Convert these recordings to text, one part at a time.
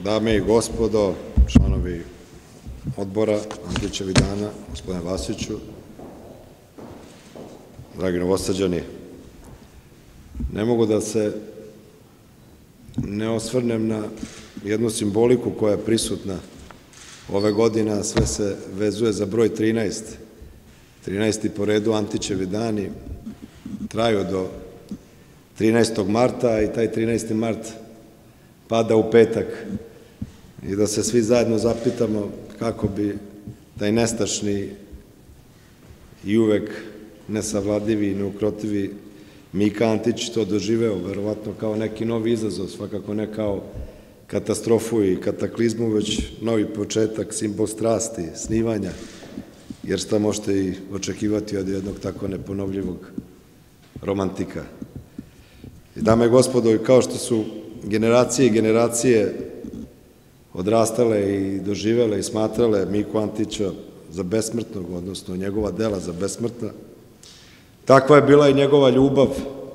Dame i gospodo, članovi odbora Antićevih dana, gospodine Vasiću, dragi Novosađani, ne mogu da se ne osvrnem na jednu simboliku koja je prisutna ove godine, a sve se vezuje za broj 13. 13. po redu Antićevi dani traju do 13. marta i taj 13. mart pada u petak i da se svi zajedno zapitamo kako bi taj nestašni i uvek nesavladivi i neukrotivi Mika Antić to doživeo, verovatno kao neki novi izazov, svakako ne kao katastrofu i kataklizmu, već novi početak, simbol strasti, snivanja, jer šta možete i očekivati od jednog tako neponovljivog romantika. I dame i gospodo, kao što su generacije i generacije odrastale i doživele i smatrale Miku Antića za besmrtnog, odnosno njegova dela za besmrtna, takva je bila i njegova ljubav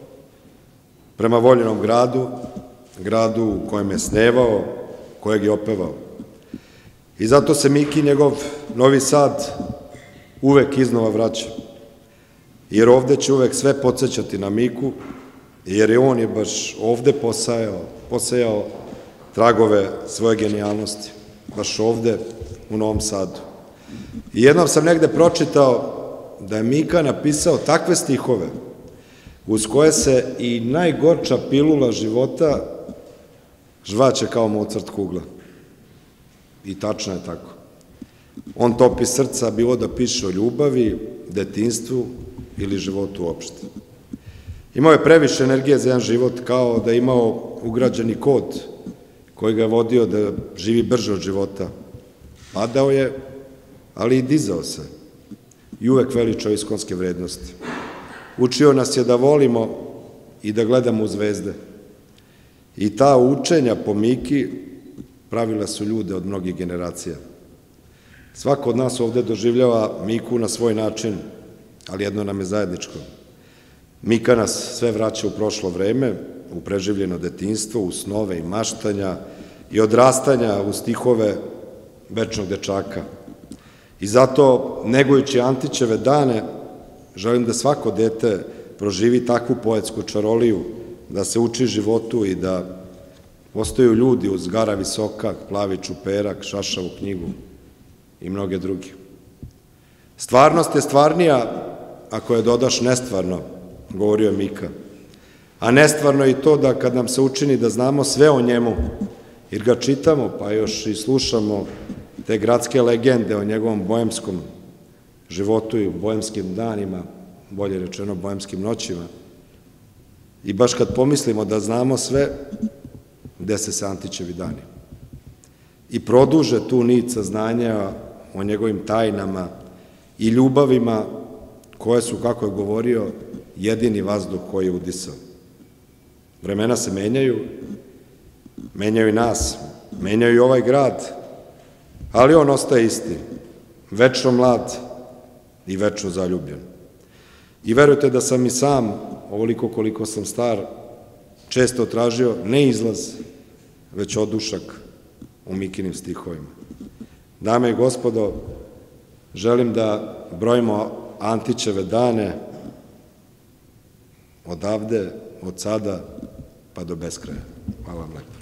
prema voljenom gradu, gradu u kojem je snevao, kojeg je opevao. I zato se Miki njegov Novi Sad uvek iznova vraća, jer ovde će uvek sve podsećati na Miku, jer je on baš ovde posejao tragove svoje genijalnosti, baš ovde u Novom Sadu. I jednom sam negde pročitao da je Mika napisao takve stihove uz koje se i najgorča pilula života žvaće kao Mozart kugla. I tačno je tako. On topi srca, bilo da piše o ljubavi, detinjstvu ili životu uopšte. Imao je previše energije za jedan život, kao da je imao ugrađeni kod koji ga je vodio da živi brže od života. Padao je, ali i dizao se. I uvek veličao iskonske vrednosti. Učio nas je da volimo i da gledamo u zvezde. I ta učenja po Miki pravila su ljude od mnogih generacija. Svako od nas ovde doživljava Miku na svoj način, ali jedno nam je zajedničko. Mika nas sve vraća u prošlo vreme, u preživljeno detinjstvo, u snove i maštanja i odrastanja u stihove večnog dečaka. I zato, negujući Antićeve dane, želim da svako dete proživi takvu poetsku čaroliju, da se uči životu i da postaju ljudi uz gara visoka, plavi čuperak, šašavu knjigu i mnoge druge. Stvarnost je stvarnija ako je dodaš nestvarno, govorio je Mika. A nestvarno je i to da kad nam se učini da znamo sve o njemu, jer ga čitamo pa još i slušamo te gradske legende o njegovom bojemskom životu i bojemskim danima, bolje rečeno bojemskim noćima, i baš kad pomislimo da znamo sve, dese se Antićevi dani. I produže tu nit saznanja o njegovim tajnama i ljubavima koje su, kako je govorio, jedini vazduh koji je udisao. Vremena se menjaju i nas, menjaju i ovaj grad, ali on ostaje isti, večno mlad i večno zaljubljen. I verujte da sam i sam, ovoliko koliko sam star, često tražio ne izlaz, već odušak u Mikinim stihovima. Dame i gospodo, želim da brojimo Antićeve dane odavde, od sada pa do beskraja. Hvala vam lepo.